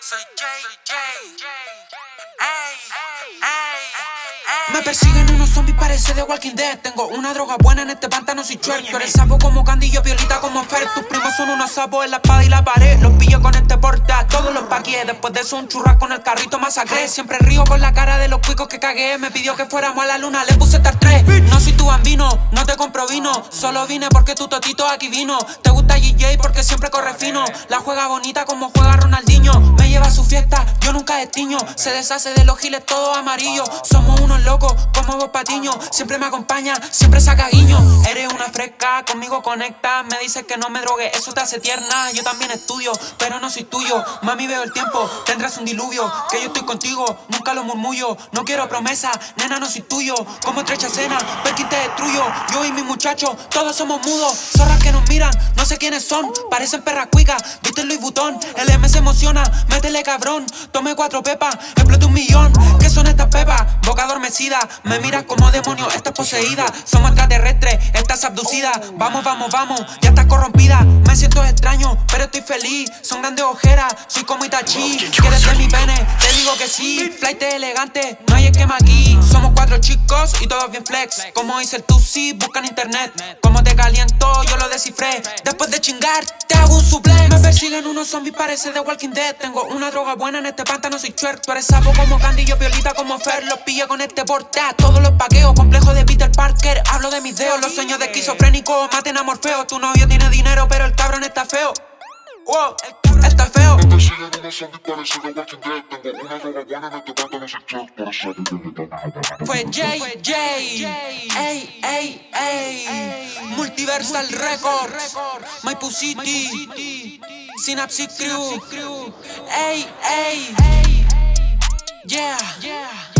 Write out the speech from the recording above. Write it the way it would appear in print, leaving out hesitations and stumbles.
Soy Jay. Ey. Me persiguen unos zombies, parece de Walking Dead. Tengo una droga buena en este pantano, soy Shrek. Tú eres sapo como Candy, yo violita como Fer. Tus primos son unos sapos en la espada y la pared. Los pillo con este porte, a todos los paqué. Después de eso un churrasco en el carrito masacré. Siempre río con la cara de los cuicos que cagué. Me pidió que fuéramos a la luna, le puse Star 3. No soy tu bambino, no te compro vino. Solo vine porque tu totito aquí vino. Te gusta GJ porque siempre corre fino. La juega bonita como juega Ronaldinho. Me lleva a su fiesta, yo nunca destiño. Se deshace de los giles todos amarillos. Somos unos locos como vos Patiño. Siempre me acompaña, siempre saca guiño. Eres una fresca, conmigo conecta. Me dices que no me drogue, eso te hace tierna. Yo también estudio, pero no soy tuyo. Mami, veo el tiempo, tendrás un diluvio. Que yo estoy contigo, nunca lo murmullo. No quiero promesa, nena, no soy tuyo. Como estrecha cena, Perkin te destruyo. Yo y mi muchacho, todos somos mudos. Zorras que nos miran, no sé quiénes son. Parecen perras cuicas, viste el Louis Vuitton. El M se emociona, métele cabrón. Tome 4 pepas, explote 1 millón. ¿Qué son estas pepas? Boca adormecida, me miras como demonio, estás poseída. Somos extraterrestres, estás abducida. Vamos, ya estás corrompida. Me siento extraño, pero estoy feliz. Son grandes ojeras, soy como Itachi. ¿Quieres de mi pene? Te digo que sí. Flight elegante, no hay esquema aquí. Somos 4 chicos y todos bien flex. Como dice el Tusi, busca en internet. Como te caliento, yo lo descifré. Después de chingar, te hago un suplex. Me persiguen unos zombies, parece de Walking Dead. Tengo una droga buena en este pantano, soy Shrek. Tú eres sapo como Candy, yo violita como Fer. Los pillo con este porte, a todos los paqueos. Complejo de Peter Parker, hablo de mis dedos. Los sueños de esquizofrénico, maten a Morfeo. Tu novio tiene dinero, pero el cabrón está feo. Wow, está feo. Me persiguen unos zombies, parece de Walking Dead. Tengo una droga buena en este pantano, soy Shrek. Tú eres sapo como Candy. Fue Jay. Ey. Multiversal Records, Maipú City, Synapse Crew. Ey. Yeah.